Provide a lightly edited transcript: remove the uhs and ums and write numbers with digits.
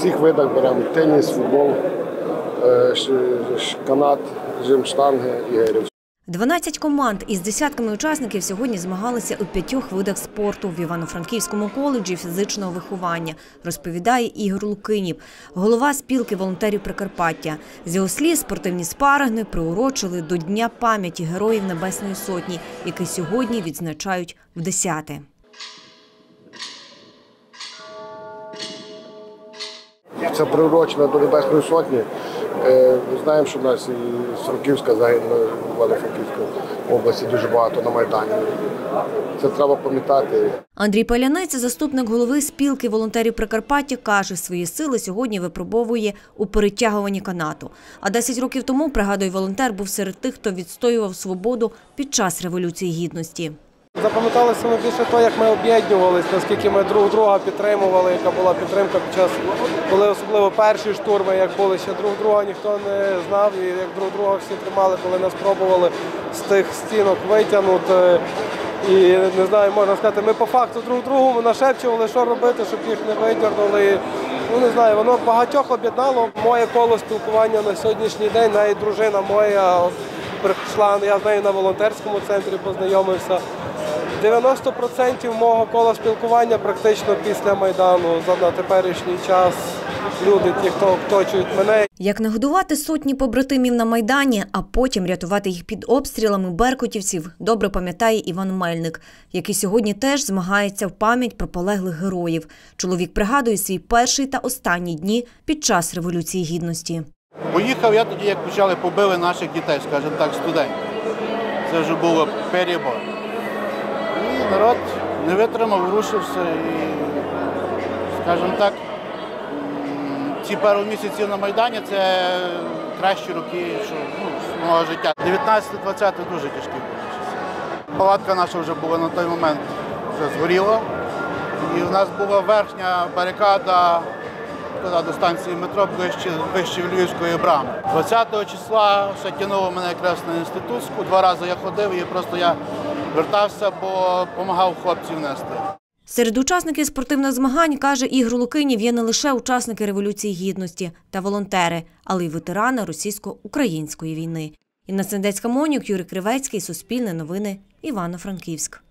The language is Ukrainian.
всіх видах беремо: теніс, футбол, канат, жим штанги і гирів. 12 команд із десятками учасників сьогодні змагалися у 5 видах спорту в Івано-Франківському коледжі фізичного виховання, розповідає Ігор Лукинів, голова спілки волонтерів Прикарпаття. З його слів, спортивні спаринги приурочили до Дня пам'яті Героїв Небесної Сотні, який сьогодні відзначають вдесяте. Це приурочено до Небесної Сотні. Знаємо, що в нас і Франківська загинула, в Івано-Франківській області дуже багато на Майдані. Це треба пам'ятати. Андрій Палянець, заступник голови спілки волонтерів Прикарпаття, каже, свої сили сьогодні випробовує у перетягуванні канату. А 10 років тому, пригадує волонтер, був серед тих, хто відстоював свободу під час Революції Гідності. Запам'яталося ми більше те, як ми об'єднувалися, наскільки ми друг друга підтримували, яка була підтримка під час, коли особливо перші штурми, як були, ще друг друга ніхто не знав, і як друг друга всі тримали, коли нас пробували з тих стінок витягнути. І, не знаю, можна сказати, ми по факту друг другу нашепчували, що робити, щоб їх не видягнули. Ну, не знаю, воно багатьох об'єднало. Моє коло спілкування на сьогоднішній день, навіть дружина моя прийшла, я з нею на волонтерському центрі познайомився. 90% мого кола спілкування практично після Майдану на теперішній час. Люди, ті, хто оточують мене. Як нагодувати сотні побратимів на Майдані, а потім рятувати їх під обстрілами беркутівців, добре пам'ятає Іван Мельник, який сьогодні теж змагається в пам'ять про полеглих героїв. Чоловік пригадує свій перший та останні дні під час Революції Гідності. Поїхав я тоді, як почали, побили наших дітей, скажімо так, студентів. Це вже було перебор. І народ не витримав, рушився і, скажімо так, ці пару місяців на Майдані – це кращі роки мого життя. 19-20 дуже тяжкі були часи. Палатка наша вже була на той момент, вже згоріла. І в нас була верхня барикада туди до станції метро, вище Львівської брами. 20-го числа ще тягнуло мене якраз на інститутську. 2 рази я ходив і просто я вертався, бо допомагав хлопців нести. Серед учасників спортивних змагань, каже Ігор Лукинів, є не лише учасники Революції Гідності та волонтери, але й ветерани російсько-української війни. Інна Сендецька, Монюк, Юрій Кривецький, Суспільне новини, Івано-Франківськ.